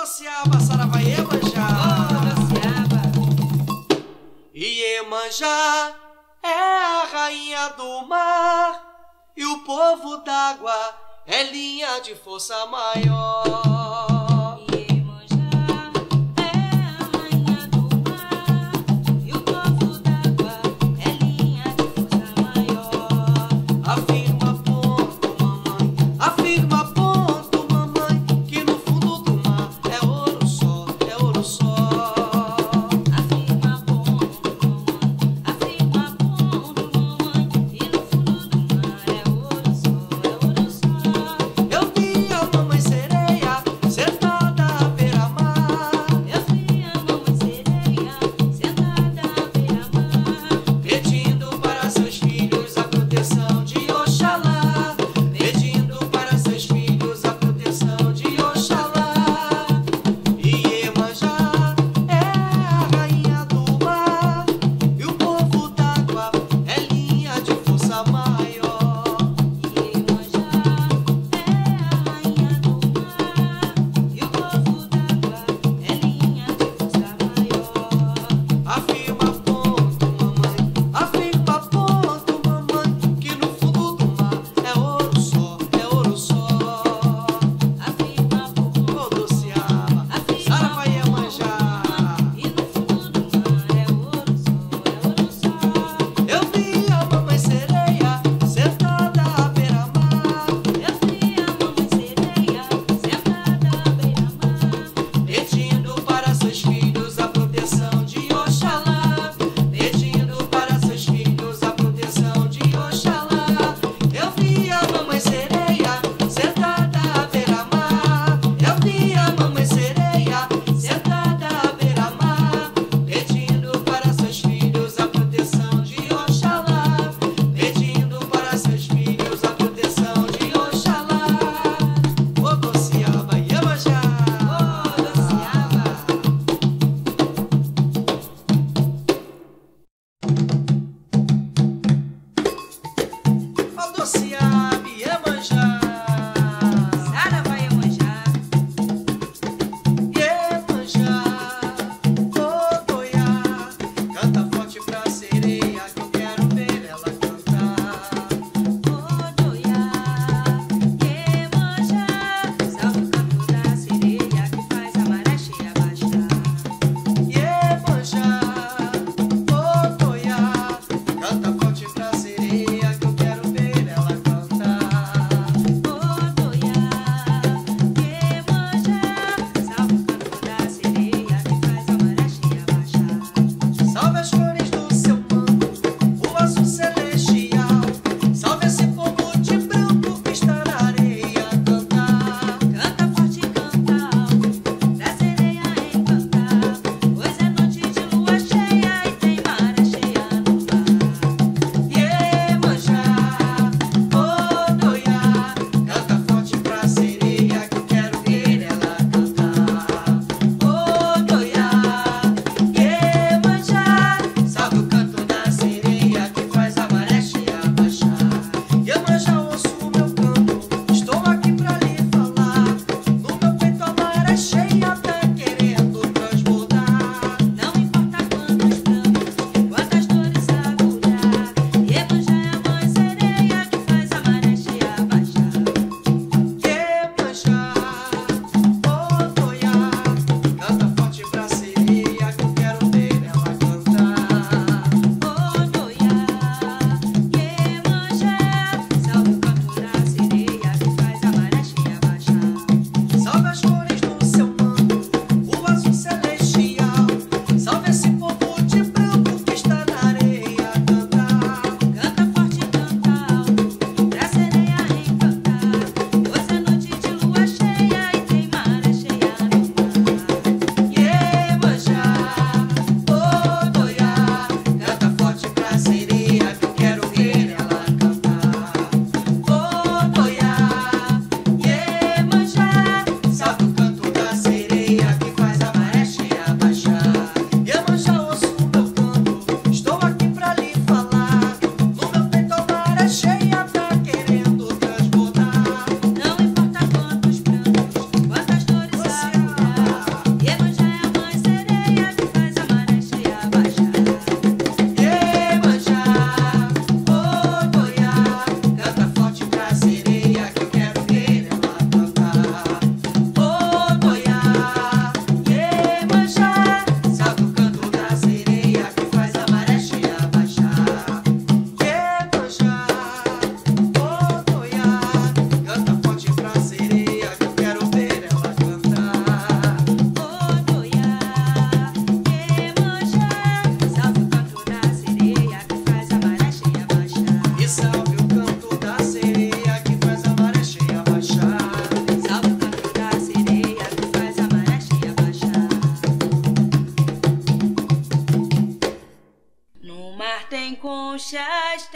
Dociaba, Saravá e Iemanjá. Iemanjá é a rainha do mar e o povo d'água é linha de força maior. Sentar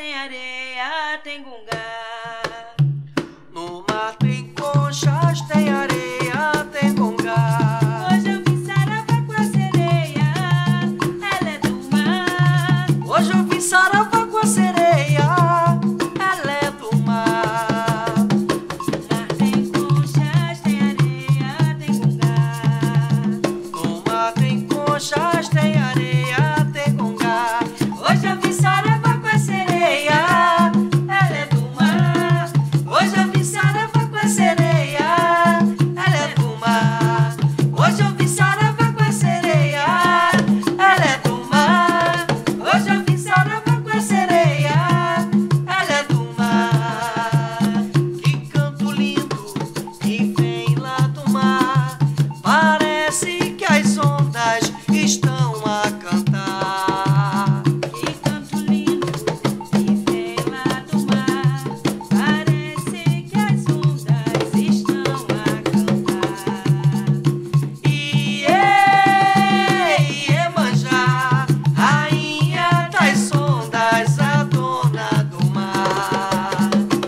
tem areia, tem gongá. No mar tem conchas, tem areia, tem gongá. Hoje eu vi saravá com a sereia, ela é do mar. Hoje eu vi saravá com a sereia, ela é do mar. No mar tem conchas, tem areia, tem gongá. No mar tem conchas, tem areia, tem gongá. Hoje eu vi saravá com a sereia, ela é do mar. Hoje eu vi saravá com a sereia, ela é do mar. Hoje eu vi saravá com a sereia, ela é do mar. Hoje eu vi saravá com a sereia, ela é do mar. Que canto lindo que vem lá do mar. Parece que as ondas estão a cantar. Que canto lindo que vem lá do mar. Parece que as ondas estão a cantar. Iemanjá, rainha das ondas, a dona do mar.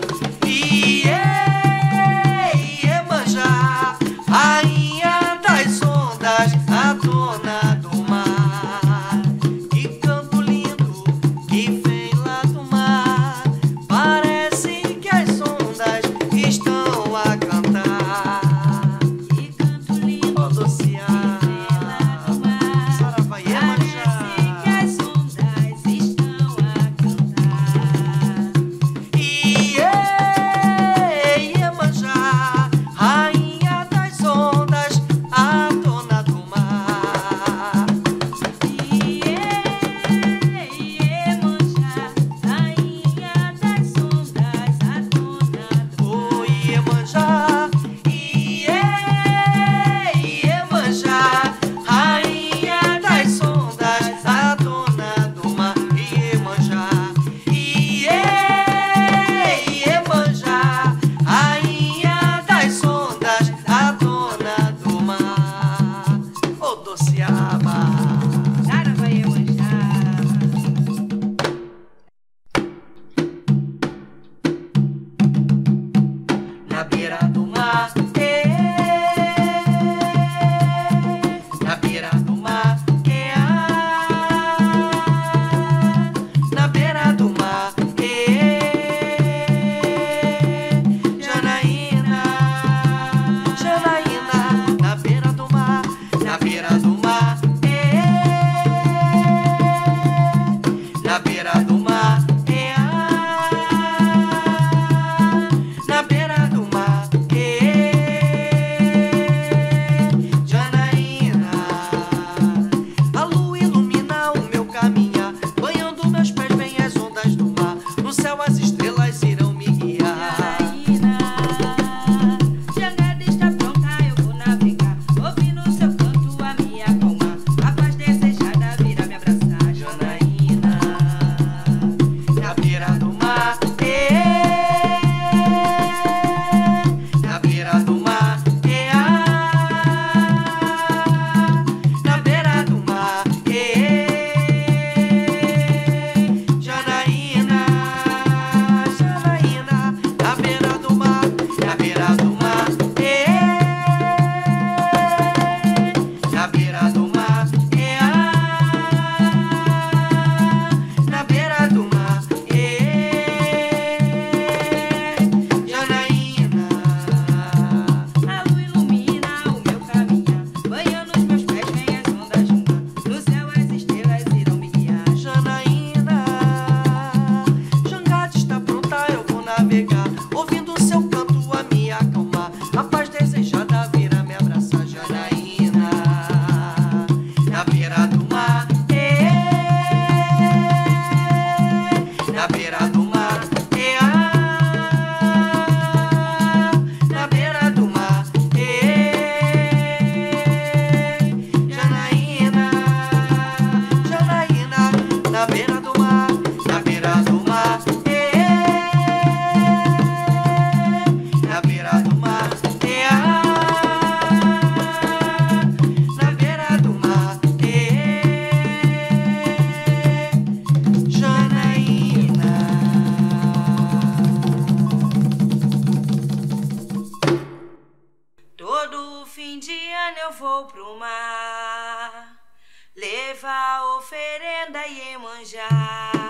Iemanjá, rainha das ondas, a dona do mar. Que canto lindo que vem lá do mar. Parece que as ondas estão a cantar. Que canto lindo Ó Dociá, que vem lá do mar. Saravá, Iemanjá. Parece que as ondas estão a cantar. Iemanjá, rainha das ondas, a dona do mar. Iemanjá, rainha das ondas, a dona do mar. Oh, Iemanjá, Iemanjá, rainha das ondas, a dona do mar. Iemanjá, Iemanjá, rainha das ondas, a dona do mar. Ô, Dociaba. Saravá, Iemanjá. Na beira do mar, na beira do mar, na beira do mar, Janaína, Janaína, na beira do mar, na beira do mar, na beira do mar, na beira do mar, Janaína. A lua ilumina o meu caminhar, banhando meus pés vem as ondas do mar. No céu as estrelas irão me guiar. Janaína, jangada está pronta, eu vou navegar. Ouvindo seu canto a me acalmar. A paz desejada virá me abraçar. Janaína, na beira do mar, na beira do mar, na beira do mar, Janaína, Janaína, na beira do mar, na beira do mar, na beira do mar, na beira do mar, Janaína. A lua ilumina o meu caminhar. Banhando os meus pés vem as ondas do mar. No céu as estrelas irão me guiar. Janaína, jangada está pronta, eu vou navegar. Ouvindo o seu canto a me acalmar. A paz desejada virá me abraçar. Janaína, vou pro mar levar oferenda Iemanjá.